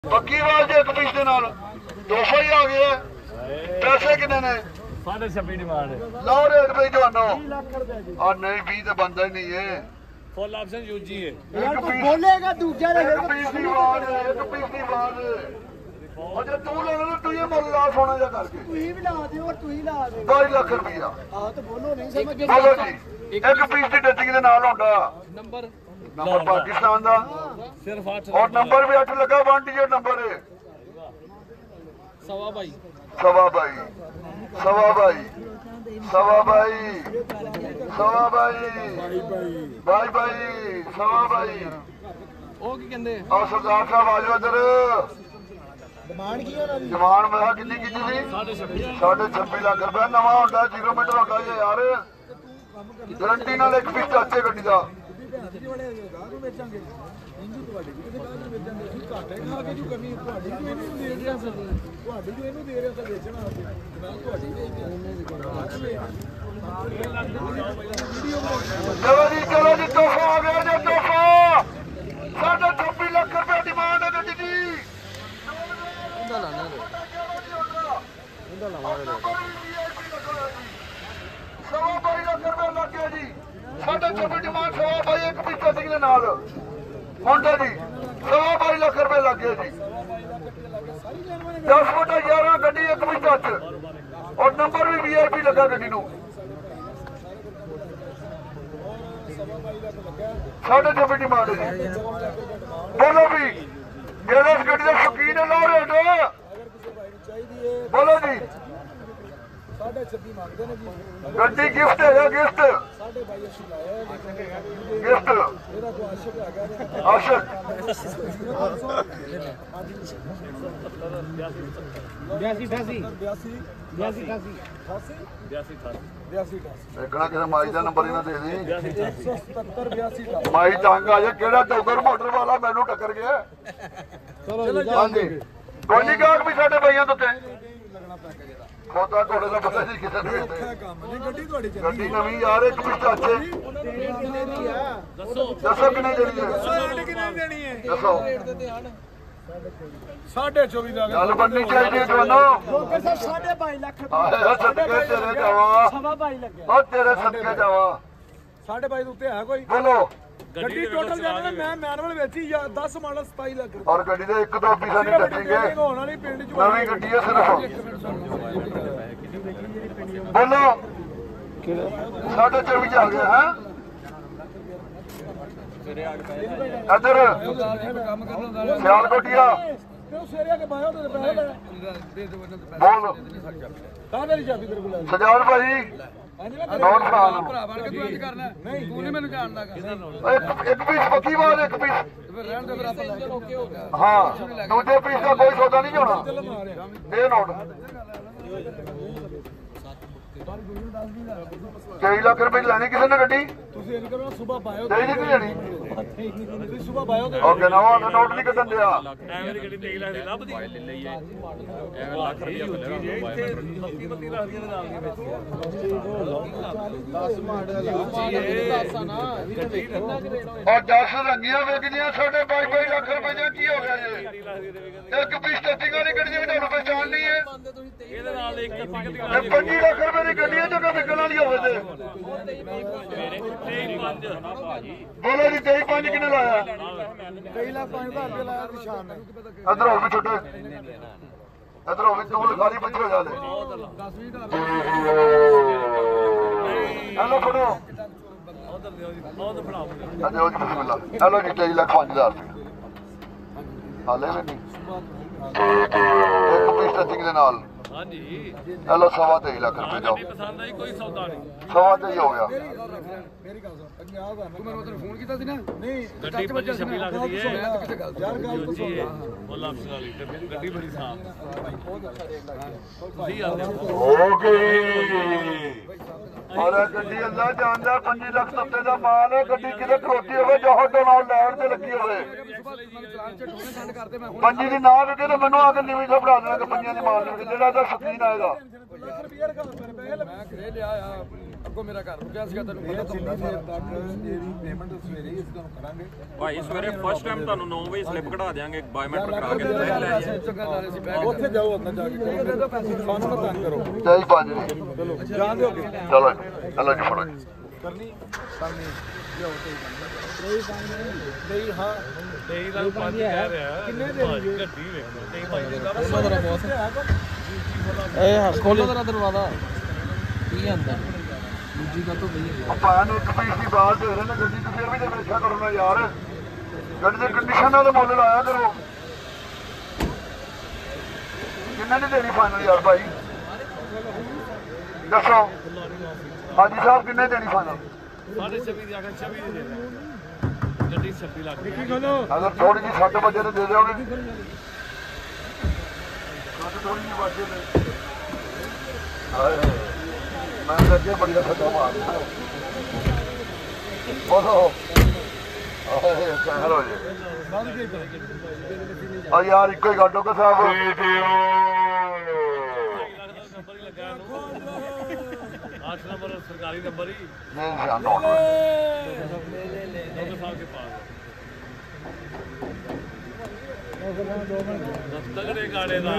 पक्की आवाज एक पीस के नाल 200 ही आ गया। पैसे कितने ने? 26.5 डिमांड लो रेट पे जानो। और नहीं 20 तो बनता ही नहीं है। फुल ऑप्शन यूजी है। एक पीस बोलेगा दूसरा एक पीस की आवाज है, एक पीस की आवाज है। और जब तू ले लो तू ये मोल ला सोना जा करके तू ही भी ला दे और तू ही ला दे 2 लाख रुपया। हां तो बोलो नहीं समझ बोलो जी एक पीस की डचिंग दे नाल होंदा नंबर पाकिस्तान दा सिर्फ 8 और नंबर भी 8 लगा 1 डिजिट नंबर है। सवा भाई सवा भाई सवा भाई सवा भाई सवा भाई भाई भाई सवा भाई ओ की कहंदे और सरदार साहब आ जाओ इधर। डिमांड की होना जवान मैं कितनी की थी? 26.5 लाख रुपया नवा होंदा 0 मिनट होगा ये यार गारंटी नाल एक पीस चाचे गड्डी दा चलो जी तोहफा आ गया जी तोहफा 26.5 लाख रुपया डिमांड है गड्डी की। सवा 22 लाख रुपया लग गया जी 26.5 डिमांड सवा भाई एक पीस कटिंग के नाल होंडा जी सवा 22 लाख रुपया लग गया जी 10/11 गड्डी एक पीस टच और नंबर भी VIP लगा गड्डी नूं 26.5 डिमांड है जी। बोलो भी जेड़ा इस गड्डी का शौकीन है लो रेट बोलो जी 26.5 मांगते ने जी गड्डी गिफ्ट है गिफ्ट गिफ्ट मेरा को आशिक आ गया आशिक 82 देखना किसी माई का नंबर ही ना दे दी 177 82 माई तंग आ जाए केड़ा टोकर मोटर वाला मैनू टक्कर गया। चलो हाँ जी कोई नहीं गाहक भी साडे भाइयों तो लगना पैकेज ਇਹਦਾ खोता थोड़े का पता नहीं किसे ने ਔਖਾ ਕੰਮ ਨਹੀਂ ਗੱਡੀ ਤੁਹਾਡੀ ਚੱਲੀ गड्डी नवी यार एक पीस अच्छे ਕਿੰਨੇ ਦੀ ਆ दसो किने देनी है ਰੇਟ ਕਿੰਨੇ ਦੇਣੀ ਹੈ दसो ਰੇਟ ਤੇ ਧਿਆਨ 24.5 ਦਾ गल बननी चाहिए जवानो ਡਾਕਟਰ ਸਾਹਿਬ 22.5 ਲੱਖ आए सदके तेरे जावा ਸਵਾ 22 ਲੱਗੇ और तेरे सदके जावा 22.5 ਦੇ ਉੱਤੇ ਹੈ ਕੋਈ बोलो ਗੱਡੀ ਟੋਟਲ ਜਾਣਾ ਮੈਂ ਮੈਨੂਅਲ ਵੇਚੀ 10 ਮਾਡਲ 27 ਲੱਖ ਰੁਪਏ और गड्डी दे 1-2 पीसा नहीं टचेंगे ਹੋਣ ਵਾਲੀ ਪਿੰਡ ਚ नवी गड्डी है सिर्फ बोलो 24.5 आ गया है इधर ਕੰਮ ਕਰਨਾ सियालकोटिया ਤੇ ਉਹ ਸਵੇਰੇ ਆ ਕੇ ਬਾਹਰ ਤੇ ਪੈਸੇ बोल ਤਾਂ ਮੇਰੀ ਚਾਬੀ ਤੇਰੇ ਕੋਲ सजाद भाई नोट खान ਭਰਾ ਬਣ ਕੇ ਤੂੰ ਇੰਜ ਕਰਨਾ ਨਹੀਂ ਤੂੰ ਨਹੀਂ ਮੈਨੂੰ ਜਾਣਦਾ एक पीस पक्की बात एक पीस ਫਿਰ ਰਹਿਣ ਦੇ ਫਿਰ ਆਪਾਂ ਲੈ ਕੇ ਓਕੇ ਹੋ ਗਿਆ हाँ दूसरे पीस का कोई सौदा नहीं होना ये नोट 23 लाख रुपए लेनी किसी ने गड्डी ਤੁਸੀਂ ਇੰਜ ਕਰੋ ਸਵੇਰ ਬਾਇਓ दे नहीं लेनी ਤੁਸੀਂ ਸਵੇਰ ਬਾਇਓ ਤੇ ओके ना वो नोट नहीं कटन दिया ਐਵੇਂ ਦੀ ਗੱਡੀ 23 ਲੱਖ ਦੀ ਲੱਭਦੀ ਲੈ ਲਈਏ ਐਵੇਂ ਲੱਖ ਰੁਪਏ ਮਿਲਣਾ ਜੇ ਇੱਥੇ 32 ਲੱਖ ਦੀਆਂ ਨਾਲ ਦੀਆਂ ਵੇਚੀਆਂ 10 ਮਾਡਲ ਦੱਸਾਂ ਨਾ ਗੱਡੀ ਕਿੰਨਾ ਕੁ ਰੇਟ ਹੋਏ और 10 रंगियां वेचदियां 22.5 लाख रुपए दा की हो गया ये एक पीस टचिंग वाली गड्डी में ਤੁਹਾਨੂੰ पहचान नहीं है ਇਹਦੇ ਨਾਲ ਇੱਕ 30 ये 25 लाख रुपए ਦੀ ਗੱਡੀ ਹੈ ਜੋ ਕਿ ਵਿਕਣ ਵਾਲੀ ਹੋਵੇ ਤੇ बोलो जी 23.5 किने लाया 23 ਲੱਖ 5,000 ਰੁਪਏ ਲਾਇਆ ਨਿਸ਼ਾਨ ਨੇ इधर हो भी छोटे इधर हो भी तू लिखारी बच्चे हो जा ले 10-20 हेलो फड़ो ਉਧਰ ਦਿਓ ਜੀ ਉਧਰ ਫੜਾਓ अच्छा जी बिस्मिल्लाह हेलो जी 23 लाख 5,000 रुपए हाले भी नहीं एक पीस टचिंग ਦੇ ਨਾਲ ਹਾਂਜੀ हेलो 23.5 लाख रुपए जाओ ਗੱਡੀ ਪਸੰਦ ਆਈ ਕੋਈ ਸੌਦਾ ਨਹੀਂ 23.5 हो गया ਮੇਰੀ ਗੱਲ ਸੁਣ 50 ਦਾ ਤੂੰ ਮੈਨੂੰ ਉਧਰ ਫੋਨ ਕੀਤਾ ਸੀ ਨਾ ਨਹੀਂ ਗੱਡੀ 26 ਲੱਖ ਦੀ ਹੈ ਯਾਰ ਗੱਲ ਤੋਂ ਸੁਣ ਫੁੱਲ ਆਪਸ਼ਨ ਵਾਲੀ ਗੱਡੀ ਬੜੀ ਸਾਫ ਤੁਸੀਂ ਆਉਂਦੇ ओके और गड्डी अल्लाह जानदा 5 लाख सत्ते दा माल है गड्डी किते खरोती होवे जहां तो नाल लैंड ਤੇ ਲੱਗੀ ਹੋਵੇ पंजी दी ना विके ते मैनू आके नीवी सा फड़ा देना कि पंजियां दी माल नहीं विके जेड़ा दा शौकीन आएगा ਲੱਖ ਰੁਪਏ ਰਖਾ ਪੈਸੇ ਮੈਂ ਘਰੇ ਲਿਆ ਆ ਅੱਗੋਂ ਮੇਰਾ ਘਰ ਰੁਕਿਆ ਸੀਗਾ ਤੈਨੂੰ ਪਤਾ ਜਿੰਨੀ ਦੇਰ ਤੱਕ ਇਹਦੀ ਪੇਮੈਂਟ ਸਵੇਰੇ ਹੀ ਅਸੀਂ ਤੁਹਾਨੂੰ ਕਰਾਂਗੇ ਭਾਈ ਸਵੇਰੇ ਫਸਟ ਟਾਈਮ ਤੁਹਾਨੂੰ 9 ਵਜੇ ਸਲਿੱਪ ਕਢਾ ਦਿਆਂਗੇ ਬਾਇਓਮੈਟ੍ਰਿਕ ਕਰਾ ਕੇ ਉੱਥੇ ਜਾਓ ਅੰਦਰ ਜਾ ਕੇ ਦੇ ਦਿਓ ਪੈਸੇ ਸਾਨੂੰ ਨਾ ਤੰਗ ਕਰੋ ਚਾਹੀ ਪੰਜ ਨੇ ਚਲੋ ਜਾਣ ਦਿਓ ਅੱਗੇ ਚਲੋ ਚਲੋ ਜੀ ਫੜੋ ਕਰਨੀ ਲਿਆਓ ਤੇ ਹਾਂ ਤੇਈ ਦਾ 5 ਕਹਿ ਰਿਹਾ ਕਿੰਨੇ ਦੇਣਗੇ ਗੱਡੀ ਵੇਖੋ ਤੇਈ ਭਾਈ ਦੇ ਇਹ ਹੱਥ ਖੋਲੋ ਤੇਰਾ ਦਰਵਾਜ਼ਾ ਕੀ ਆਂਦਾ ਦੂਜੀ ਕਾ ਤੋਂ ਗਈ ਆਪਾਂ ਨੂੰ ਇੱਕ ਪੀਸ ਦੀ ਬਾਤ ਦੇ ਰਹੇ ਨੇ ਗੱਡੀ ਤੇ ਫਿਰ ਵੀ ਤੇ ਵੇਖਿਆ ਕਰੋ ਨਾ ਯਾਰ ਗੱਡੀ ਦੇ ਕੰਡੀਸ਼ਨ ਨਾਲ ਮੁੱਲ ਲਾਇਆ ਕਰੋ ਕਿੰਨਾ ਨਹੀਂ ਦੇਣੀ ਫਾਈਨਲ ਯਾਰ ਭਾਈ ਦੱਸੋ ਹਾਜੀ ਸਾਹਿਬ ਕਿੰਨੇ ਦੇਣੀ ਫਾਈਨਲ 26 ਦੀ ਆਖਰ 26 ਦੀ ਦੇ ਦੇ ਗੱਡੀ 26 ਲੱਖ ਦੀ ਅਗਰ ਥੋੜੀ ਜਿਹੀ 6 ਵਜੇ ਤੇ ਦੇ ਦਿਓਗੇ ਥੋੜੀ ਜਿਹੀ ਵਜੇ ਤੇ ਹਾਏ ਮੈਂ ਤਾਂ ਅੱਗੇ ਬੜੀ ਦਾ ਖੱਟਾ ਮਾਰਦਾ ਬੋਲੋ ਆਏ ਕਹਿਰ ਹੋ ਜੇ ਆ ਯਾਰ ਇੱਕੋ ਹੀ ਗੱਡੋ ਕਾ ਸਾਹਿਬ ਨੰਬਰ ਹੀ ਲੱਗਾ ਨੂੰ 8 ਨੰਬਰ ਸਰਕਾਰੀ ਨੰਬਰ ਹੀ ਨਹੀਂ ਜਾਨ ਨੋਟ डॉक्टर साहब के पास तगड़े गाड़े दा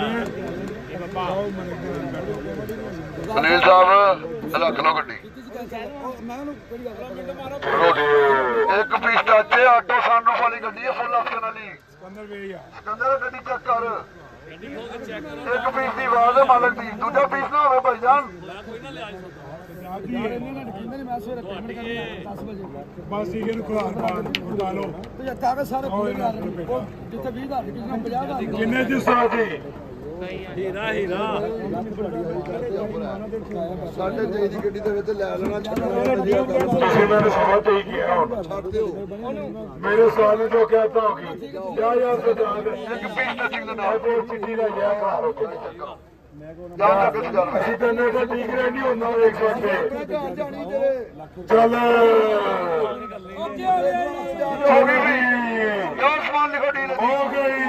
ਸੁਨੀਲ ਸਾਹਿਬ ਰੱਖ ਲਓ ਗੱਡੀ ਇੱਕ ਪੀਸ ਟੱਚੇ ਆਟੋ ਸਾਨੂੰ ਵਾਲੀ ਗੱਡੀ ਹੈ ਫੁੱਲ ਆਪਸ਼ਨ ਵਾਲੀ ਸਿਕੰਦਰ ਗੱਡੀ ਚੈੱਕ ਕਰ ਇੱਕ ਪੀਸ ਦੀ ਆਵਾਜ਼ ਹੈ ਮਾਲਕ ਦੀ ਦੂਜਾ ਪੀਸ ਨਾ ਹੋਵੇ ਭਾਈਜਾਨ कोई ना ले आज ਬਸ ਠੀਕ ਹੈ ਖੁਆਰ ਪਾਣ ਉਡਾ ਲਓ ਤੇ ਜੱਟਾ ਕੇ ਸਾਰੇ ਪੂਰੇ ਕਰ ਜਿੱਥੇ 20000 ਕਿਸੇ ਨੂੰ 50000 ਕਿੰਨੇ ਦੀ ਸਾਜੀ हीरा हीरा ਸਾਡੇ ਤੇ ਦੀ ਗੱਡੀ ਦੇ ਵਿੱਚ ਲੈ ਲੈਣਾ ਤੁਸੀਂ ਮੈਨੂੰ ਸਮਝ ਹੀ ਗਿਆ ਹੁਣ ਛੱਡ ਦਿਓ ਮੇਰੇ ਸਵਾਲ ਜੋ ਕਹਤਾ ਹੋਗੀ ਕਿਆ ਯਾਰ ਸਜਾਦ ਇੱਕ ਪੀਸ ਟੱਚਿੰਗ ਦੇ ਨਾਲ ਕੋਈ ਚਿੱਠੀ ਦਾ ਗਿਆ ਘਰ ਜਾਨ ਲੱਗੇ ਤੇ ਜਾਨ ਅਸੀਂ ਤੈਨੂੰ ਤਾਂ ਠੀਕ ਰਹਿ ਨਹੀਂ ਹੁੰਦਾ ਵੇਖ ਸਕਦੇ ਘਰ ਜਾਣੀ ਤੇਰੇ ਚੱਲ ਹੋ ਗਈ ਵੀ ਯਾਰ ਸਮਾਨ ਲਿਖੋ ਡੀਲ ਹੋ ਗਈ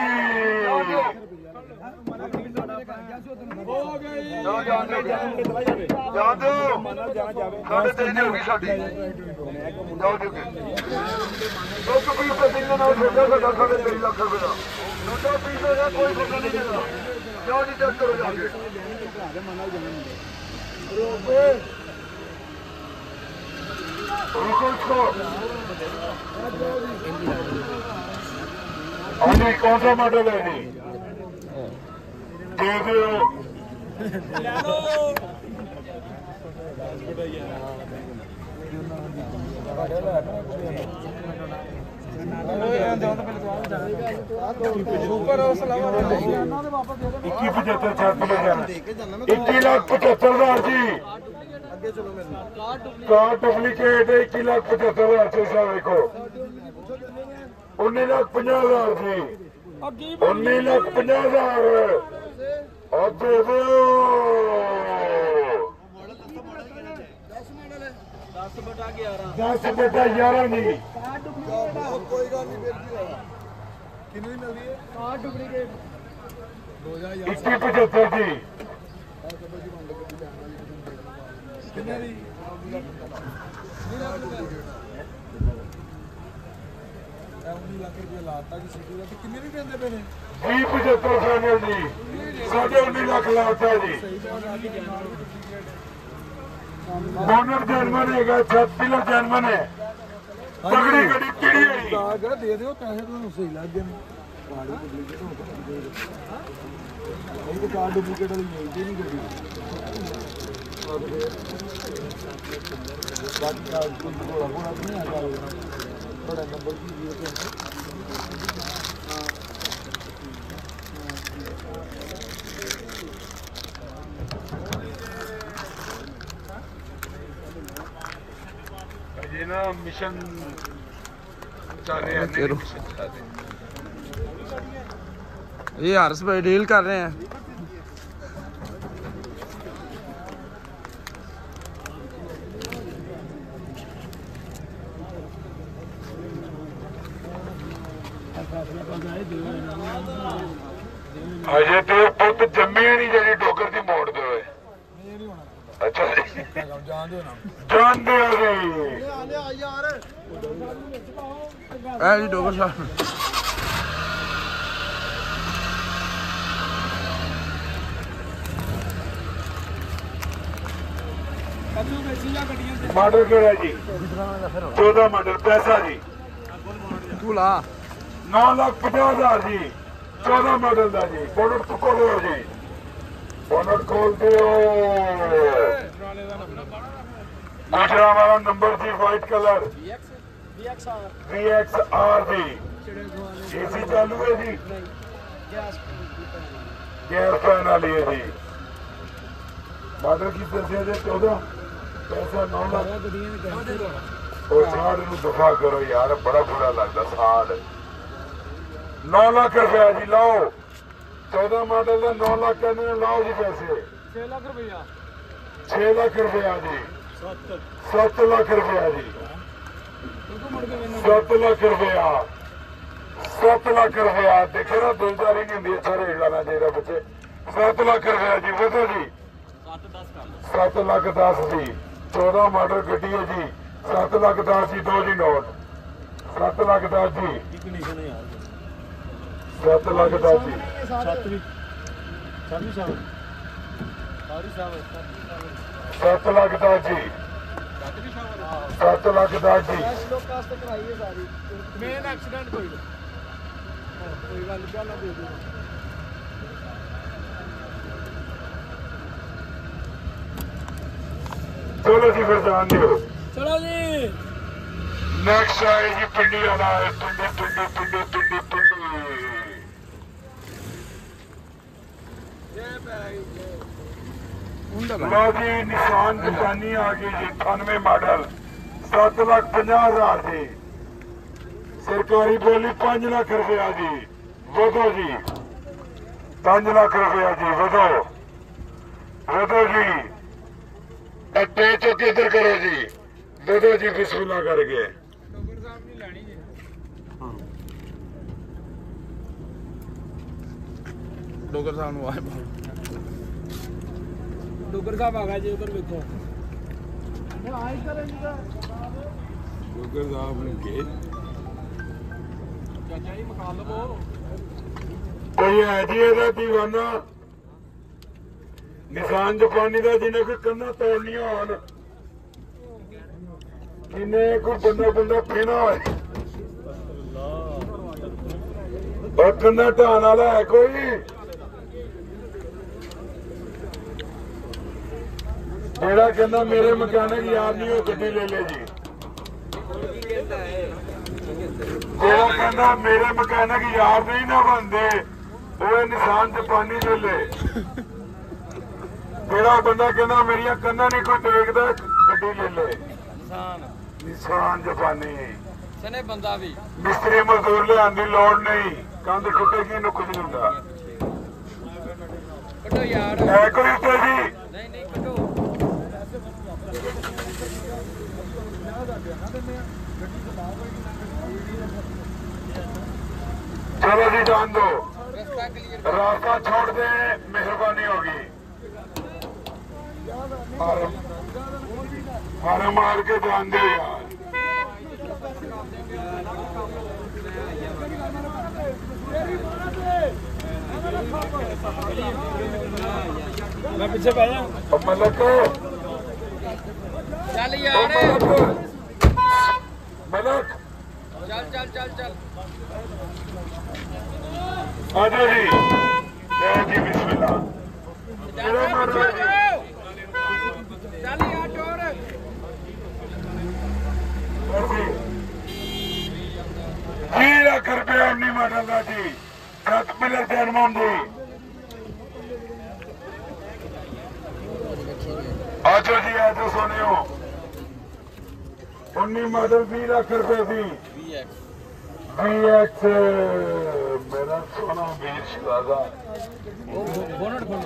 ਹੋ ਗਈ ਜਾਨ ਦਿਓ ਜਾਨ ਦਿਓ ਸਾਡੇ ਤੇ ਨਹੀਂ ਹੋਗੀ ਸਾਡੀ ਜਾਓ ਜੀ ਇੱਕ ਪੀਸ ਟੱਚਿੰਗ ਦੇ ਨਾਲ ਛੋਟਾ ਸਾਡਾ 3.5 ਲੱਖ ਰੁਪਏ ਦਾ ਛੋਟਾ ਪੀਸ ਹੋਇਆ ਕੋਈ ਫਰਕ ਨਹੀਂ ਦੇਣਾ ਜਾਓ ਜੀ ਚੈੱਕ ਕਰੋ ਜਾ ਕੇ अभी कौन सा मॉडल है जी दे दो ਸੁਪਰ ਸਲਾਮ इक्की 75 छाती में जाना 21,75,000 जी ਅੱਗੇ ਚਲੋ ਮੇਰੇ कार डुप्लीकेट 21,75,000 से सा देखो 19,50,000 जी 19,50,000 और दे दो 10/11 नहीं ਕੋਈ ਗੱਲ ਨਹੀਂ ਵੀਰ ਜੀ ਕਿੰਨੀ ਮਿਲਦੀ ਹੈ ਕਾਰ ਡੁਪਲੀਕੇਟ 21,75 जी ਕਿੰਨੇ ਦੀ ਲੱਖ ਰੁਪਏ ਲਾਤਾ ਜੀ ਸਿੱਧੂ ਦਾ ਤੇ ਕਿੰਨੇ ਦੀ ਦਿੰਦੇ ਪਏ ਨੇ 20,75 ਫਾਈਨਲ ਜੀ 19.5 ਲੱਖ ਲਾਤਾ ਜੀ बोनर जर्मन है 36 जर्मन है तगड़ी गड़ी पीड़ी है ਕਾਗ ਦੇ ਦਿਓ ਪੈਸੇ ਤੁਹਾਨੂੰ ਸਹੀ ਲੱਗ ਗਏ ਨੇ ਕਾਰਡ ਡੁਪਲੀਕੇਟ ਹੋ ਗਿਆ ਇਹ ਤਾਂ ਕਾਰਡ ਡੁਪਲੀਕੇਟ ਵਾਲੀ ਮਿਲਦੀ ਨਹੀਂ ਗੱਡੀ ਬਾਕੀ ਕਾਰਡ ਕੋਈ ਕੋਲਾ ਨਹੀਂ ਆ ਤੁਹਾਡਾ ਨੰਬਰ ਕੀ ਹੈ ये ना मिशन चल रहे हैं ये हर्ष भाई डील कर रहे हैं अजे ते पुत जम्मे नहीं जेडी डोगर दी मोड़ दे ਅੱਛਾ ਜੀ ਜਾਣਦੇ ਹੋ ਜੀ ਐ ਜੀ ਡੋਗਰ ਸਾਹਿਬ ਮਾਡਲ ਕਿਹੜਾ ਜੀ 14 ਮਾਡਲ ਪੈਸਾ ਜੀ ਤੂੰ ਲਾ 9,50,000 ਜੀ 14 ਮਾਡਲ ਦਾ ਜੀ ਬੋਨਟ ਖੋਲੋ ਜੀ ਬੋਨਟ ਖੋਲ ਦਿਓ ਗੁਜਰਾ ਵਾਲਾ ਨੰਬਰ ਜੀ ਵਾਈਟ ਕਲਰ VXR ਜੀ ਏਸੀ ਚਾਲੂ ਹੈ ਜੀ ਗੈਸ ਫੈਨ ਵਾਲੀ ਹੈ ਜੀ ਮਾਡਲ ਕੀ ਦੱਸਿਆ ਜੀ 14 ਪੈਸਾ 9 ਲੱਖ ਉਹ ਸਾੜ ਨੂੰ ਦਫਾ ਕਰੋ ਯਾਰ ਬੜਾ ਬੁਰਾ ਲੱਗਦਾ ਸਾੜ 9 ਲੱਖ ਰੁਪਇਆ ਜੀ ਲਾਓ 14 ਮਾਡਲ ਦਾ 9 ਲੱਖ ਕਹਿੰਦੇ ਨੇ ਲਾਓ ਜੀ ਪੈਸੇ 6 ਲੱਖ ਰੁਪਇਆ 6 ਲੱਖ ਰੁਪਇਆ ਜੀ 7 ਲੱਖ ਰੁਪਇਆ ਜੀ 7 ਲੱਖ ਰੁਪਇਆ 7 ਲੱਖ ਰੁਪਇਆ ਦੇਖੋ ਨਾ ਦਿਲਦਾਰੀ ਨਹੀਂ ਹੁੰਦੀ ਅੱਛਾ ਰੇਟ ਲਾਣਾ ਚਾਹੀਦਾ ਬੱਚੇ 7 ਲੱਖ ਰੁਪਇਆ ਜੀ ਵਧੋ ਜੀ 7 ਲੱਖ 10 ਜੀ 14 ਮਾਡਲ ਗੱਡੀ ਹੈ ਜੀ 7 ਲੱਖ 10 ਜੀ ਦੋ ਜੀ ਨੋਟ 7 ਲੱਖ 10 ਜੀ 7 ਲੱਖ 10 ਜੀ 7 ਲੱਖ 10 ਜੀ 7 ਲੱਖ 10 ਜੀ ਮੇਨ ਐਕਸੀਡੈਂਟ ਕੋਈ ਗੱਲ ਪਹਿਲਾਂ ਦੇ ਦਿਓ ਚਲੋ ਜੀ ਫਿਰ ਜਾਣ ਦਿਓ ਚਲੋ ਜੀ ਨੈਕਸਟ ਆਏ ਜੀ ਪਿੰਡੀ ਵਾਲਾ ਹੈ ਪਿੰਡੀ ਲੋ ਜੀ ਨਿਸ਼ਾਨ ਜਪਾਨੀ ਆ ਗਈ ਜੀ 98 ਮਾਡਲ 7,50,000 ਜੀ ਸਰਕਾਰੀ ਬੋਲੀ 5 ਲੱਖ ਰੁਪਇਆ ਜੀ ਵਧੋ ਜੀ 5 ਲੱਖ ਰੁਪਇਆ ਜੀ ਵਧੋ ਜੀ ਅੱਟੇ ਚੋਂ ਕਿੱਧਰ ਕਰੋ ਜੀ ਵਧੋ ਜੀ ਬਿਸਮਿਲ੍ਲਾ ਕਰਕੇ ਡੋਗਰ ਸਾਹਿਬ ਨਹੀਂ ਲੈਣੀ ਜੀ ਡੋਗਰ ਸਾਹਿਬ ਨੂੰ ਆਏ ਡੋਗਰ ਸਾਹਿਬ ਆ ਗਿਆ ਜੀ ਉਧਰ ਵੇਖੋ ਆਈ ਕਰੇ ਜੀ ਡੋਗਰ ਸਾਹਿਬ ਨੂੰ ਕੇ ਚਾਚਾ ਜੀ ਮਖਾ ਲਵੋ ਕੋਈ ਹੈ ਜੀ ਇਹਦਾ ਦੀਵਾਨਾ ਨਿਸ਼ਾਨ ਜਪਾਨੀ ਦਾ ਜਿਹਨੇ ਕੋਈ ਕੰਨਾਂ ਤੋੜਨੀਆਂ ਹੋਣ ਜਿਹਨੇ ਕੋਈ ਬੰਦਾ ਪੀਣਾ ਹੋਏ ਉਹ ਕੰਨਾਂ ਢਾਣ ਵਾਲਾ ਹੈ ਕੋਈ ਜਿਹੜਾ ਕਹਿੰਦਾ ਮੇਰੇ ਮਕੈਨਿਕ ਯਾਰ ਨਹੀਂ ਉਹ ਗੱਡੀ ਲੈ ਲੈ ਜੀ ਜਿਹੜਾ ਕਹਿੰਦਾ ਮੇਰੇ ਮਕੈਨਿਕ ਯਾਰ ਨਹੀਂ ਨਾ ਬਣਦੇ ਉਹ ਨਿਸ਼ਾਨ ਜਪਾਨੀ ਲੈ ਲੈ ਜਿਹੜਾ ਬੰਦਾ ਕਹਿੰਦਾ ਮੇਰੀਆਂ ਕੰਨਾਂ ਨਹੀਂ ਕੋਈ ਦੇਖਦਾ ਗੱਡੀ ਲੈ ਲੈ ਨਿਸ਼ਾਨ ਜਪਾਨੀ ਸਨੇ ਬੰਦਾ ਵੀ ਮਿਸਤਰੀ ਮਜ਼ਦੂਰ ਲਿਆਉਣ ਦੀ ਲੋੜ ਨਹੀਂ ਕੰਧ ਟੁੱਟੇਗੀ ਇਹਨੂੰ ਕੁਝ ਨਹੀਂ ਹੁੰਦਾ ਕੱਢੋ ਯਾਰ ਹੈ ਕੋਈ ਉੱਤੇ ਜੀ ਨਹੀਂ ਕੱਢੋ चलो जी जान दो ਰਸਤਾ ਕਲੀਅਰ रास्ता छोड़ दे मेहरबानी होगी मारे मार के जान दे यार ਮੈਂ ਪਿੱਛੇ ਪੈ ਜਾ मलक ਚੱਲ ਯਾਰ मलक ਚੱਲ आजा जी ले जी बिस्मिल्लाह मेरा मारो ਚੱਲ ਯਾਰ ਟੋਰ 20 ਲੱਖ ਰੁਪਏ 19 ਮਾਡਲ ਦਾ ਜੀ 7 ਪਿਲਰ ਜਨਮਨ ਜੀ ਆਜੋ ਜੀ ਆਜੋ ਸੁਣਿਓ 19 ਮਾਡਲ 20 ਲੱਖ ਰੁਪਏ ਦੀ VX ਮੇਰਾ ਸੋਨਾ ਵੀਰ ਸ਼ਿਵਾਜ਼ਾ ਬੋਨਟ ਖੋਲੋ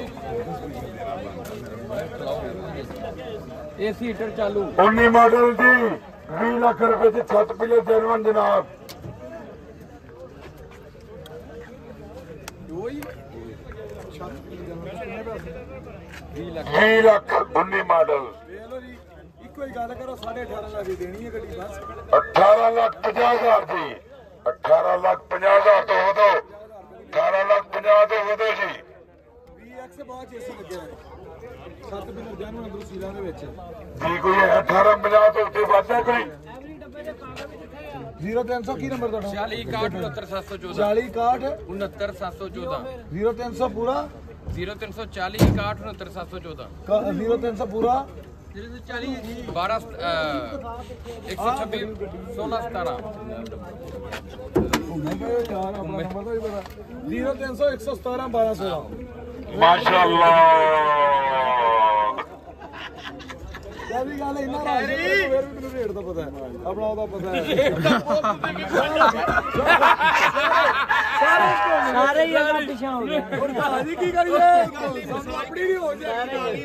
ਏਸੀ ਹੀਟਰ ਚਾਲੂ 19 ਮਾਡਲ ਦੀ 20 ਲੱਖ ਰੁਪਏ ਦੀ 7 ਪਿਲਰ ਜਨਮਨ ਜਨਾਬ 20 ਲੱਖ 19 ਮਾਡਲ ਇੱਕੋ ਹੀ ਗੱਲ ਕਰੋ 18.5 ਲੱਖ ਦੀ ਦੇਣੀ ਹੈ ਗੱਡੀ ਬਸ 18 ਲੱਖ 50 ਹਜ਼ਾਰ ਦੀ 18 ਲੱਖ 50 ਹਜ਼ਾਰ ਤੋਂ ਵਧੋ 18 ਲੱਖ 50 ਤੋਂ ਵਧੋ ਜੀ VX ਬਾਅਦ ਏਸੀ ਲੱਗਿਆ ਹੈ 7 ਬਿਲਰ ਜਾਨੂੰ ਅੰਦਰ ਸੀਲਾਂ ਦੇ ਵਿੱਚ ਜੀ ਕੋਈ ਹੈ 18 50 ਤੋਂ ਉੱਤੇ ਵੱਧਦਾ ਕੋਈ 0300 ਕੀ ਨੰਬਰ ਤੁਹਾਡਾ 40 61 69714 40 61 69714 0300 ਪੂਰਾ 0340 61 69714 0300 ਪੂਰਾ 12 126 16 17 ਯਾਰ ਆਪਣਾ ਨੰਬਰ ਤਾਂ ਹੀ ਪਤਾ 0300 117 12 16 ਮਾਸ਼ਾਅੱਲਾ ਇਹ ਵੀ ਗੱਲ ਇਹਨਾਂ ਦਾ ਫਿਰ ਵੀ ਮੈਨੂੰ ਰੇਟ ਦਾ ਪਤਾ ਹੈ ਆਪਣਾ ਉਹਦਾ ਪਤਾ ਹੈ ਸਾਰੇ ਯਾਰ ਪਿਛਾ ਹੋ ਗਏ ਹੁਣ ਭਾਜੀ ਕੀ ਕਰੀਏ ਆਪਣੀ ਵੀ ਹੋ ਜਾਏ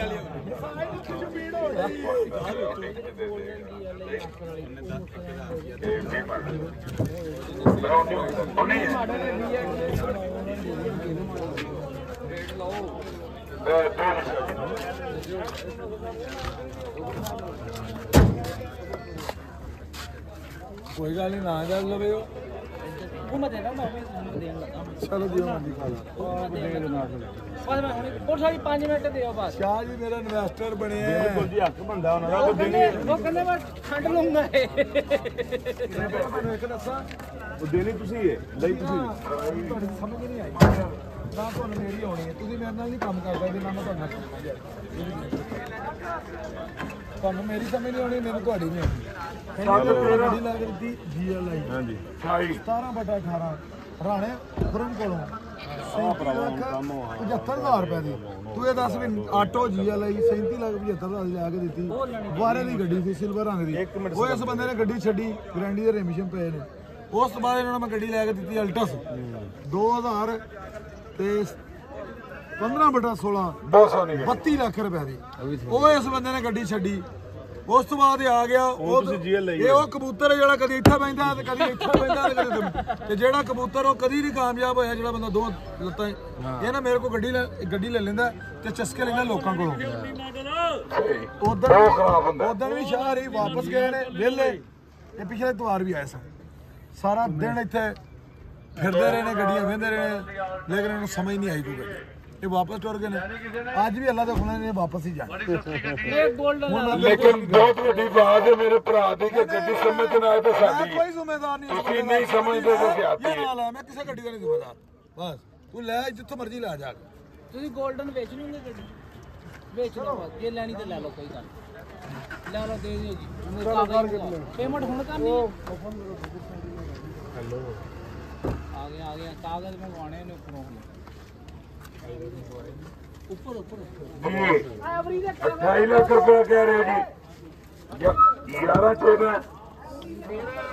ਕੋਈ ਗੱਲ ਨਹੀਂ ਨਾ ਜਾ ਲਵੇ ਉਹ ਮੈਂ ਦੇਣਾ ਮੈਂ ਦੇਣ ਲੱਗਾ ਚਲੋ ਜੀ ਹਾਂ ਜੀ ਖਾ ਲਾ ਬਸ ਮੈਂ ਹੋਰ ਸਾਰੀ 5 ਮਿੰਟ ਦਿਓ ਬਸ ਸ਼ਾਹ ਜੀ ਮੇਰਾ ਇਨਵੈਸਟਰ ਬਣਿਆ ਬਿਲਕੁਲ ਜੀ ਹੱਕ ਬੰਦਾ ਉਹਨਾਂ ਦਾ ਉਹ ਕਹਿੰਦੇ ਮੈਂ ਛੱਡ ਲੂੰਗਾ ਮੈਨੂੰ ਇੱਕ ਦੱਸਾਂ ਉਹ ਦੇਣੀ ਤੁਸੀਂ ਹੈ ਲਈ ਤੁਸੀਂ ਤੁਹਾਡੀ ਸਮਝ ਨਹੀਂ ਆਈ ਨਾ ਤੁਹਾਨੂੰ ਮੇਰੀ ਆਉਣੀ ਹੈ ਤੁਸੀਂ ਮੇਰੇ ਨਾਲ ਨਹੀਂ ਕੰਮ ਕਰ ਸਕਦੇ ਨਾ ਮੈਂ ਤੁਹਾਡੇ ਨਾਲ ਕੰਮ ਕਰਦਾ ਤੁਹਾਨੂੰ ਮੇਰੀ ਸਮਝ ਨਹੀਂ ਆਉਣੀ ਮੈਨੂੰ ਤੁਹਾਡੀ ਨਹੀਂ ਆਉਣੀ ਗੱਡੀ ਲਾ ਕੇ ਦਿੱਤੀ GLI ਹਾਂਜੀ 17/18 ਹਰਾਣੇ ਫਰਨ ਕੋਲੋਂ 75,000 ਰੁਪਏ ਦੀ ਤੂੰ ਇਹ ਦੱਸ ਵੀ ਆਟੋ GLI 37,75,000 ਲਿਆ ਕੇ ਦਿੱਤੀ ਦੁਆਰੇ ਦੀ ਗੱਡੀ ਸੀ ਸਿਲਵਰ ਰੰਗ ਦੀ ਉਹ ਇਸ ਬੰਦੇ ਨੇ ਗੱਡੀ ਛੱਡੀ ਗਰੰਟੀ ਦੇ ਰੇਮਿਸ਼ਨ ਪਏ ਨੇ ਉਸ ਤੋਂ ਬਾਅਦ ਇਹਨਾਂ ਨੂੰ ਮੈਂ ਗੱਡੀ ਲੈ ਕੇ ਦਿੱਤੀ ਅਲਟਸ 2000 ਤੇ 15/16 32 ਲੱਖ ਰੁਪਏ ਦੀ ਉਹ ਇਸ ਬੰਦੇ ਨੇ ਗੱਡੀ ਛੱਡੀ ਉਸ ਤੋਂ ਬਾਅਦ ਇਹ ਆ ਗਿਆ ਇਹ ਉਹ ਕਬੂਤਰ ਹੈ ਜਿਹੜਾ ਕਦੀ ਇੱਥੇ ਬੈਠਦਾ ਤੇ ਕਦੀ ਇੱਥੇ ਬੈਠਦਾ ਤੇ ਜਿਹੜਾ ਕਬੂਤਰ ਉਹ ਕਦੀ ਨਹੀਂ ਕਾਮਯਾਬ ਹੋਇਆ ਜਿਹੜਾ ਬੰਦਾ ਦੋ ਲੱਤਾਂ ਇਹ ਨਾ ਮੇਰੇ ਕੋਲ ਗੱਡੀ ਲੈ ਲੈਂਦਾ ਤੇ ਚਸਕੇ ਲੈਂਦਾ ਲੋਕਾਂ ਕੋਲੋਂ ਉਦੋਂ ਵੀ ਸ਼ਹਿਰ ਹੀ ਵਾਪਸ ਗਏ ਨੇ ਵਿਹਲੇ ਤੇ ਪਿਛਲੇ ਇਤਵਾਰ ਵੀ ਆਏ ਸਨ ਸਾਰਾ ਦਿਨ ਇੱਥੇ ਫਿਰਦੇ ਰਹੇ ਨੇ ਗੱਡੀਆਂ ਵੇਂਦੇ ਰਹੇ ਲੇਕਿਨ ਇਹਨੂੰ ਸਮਝ ਨਹੀਂ ਆਈ ਕੋਈ ਗੱਡੀ ਇਹ ਵਾਪਸ ਟੁਰ ਗਏ ਨੇ ਅੱਜ ਵੀ ਅੱਲਾ ਦੇ ਖੁਣਾ ਨੇ ਵਾਪਸ ਹੀ ਜਾਣਾ ਲੇਕਿਨ ਬਹੁਤ ਵੱਡੀ ਬਾਤ ਹੈ ਮੇਰੇ ਭਰਾ ਦੀ ਕਿ ਗੱਡੀ ਸਮਝ ਨਾ ਆਏ ਤਾਂ ਸਾਡੀ ਕੋਈ ਜ਼ਿੰਮੇਦਾਰ ਨਹੀਂ ਤੁਸੀਂ ਨਹੀਂ ਸਮਝਦੇ ਤਾਂ ਸਿਆਤੀ ਹੈ ਮੈਂ ਕਿਸੇ ਗੱਡੀ ਦਾ ਨਹੀਂ ਜ਼ਿੰਮੇਦਾਰ ਬਸ ਤੂੰ ਲੈ ਜਿੱਥੋਂ ਮਰਜ਼ੀ ਲੈ ਜਾ ਤੁਸੀਂ 골ਡਨ ਵੇਚ ਲਓਗੇ ਗੱਡੀ ਵੇਚ ਲਓ ਬਸ ਜੇ ਲੈਣੀ ਤੇ ਲੈ ਲਓ ਕੋਈ ਗੱਲ ਲੈ ਲਓ ਦੇ ਦਿਓ ਜੀ ਪੇਮੈਂਟ ਹੁਣ ਕਰਨੀ ਹੈ ਹੈਲੋ ਆ ਗਿਆ ਕਾਗਜ਼ ਮੰਗਵਾਉਣੇ ਨੇ ਉੱਪਰੋਂ ਉੱਪਰ 28 ਲੱਖ ਰੁਪਏ ਕਹਿ ਰਹੇ ਜੀ 11 14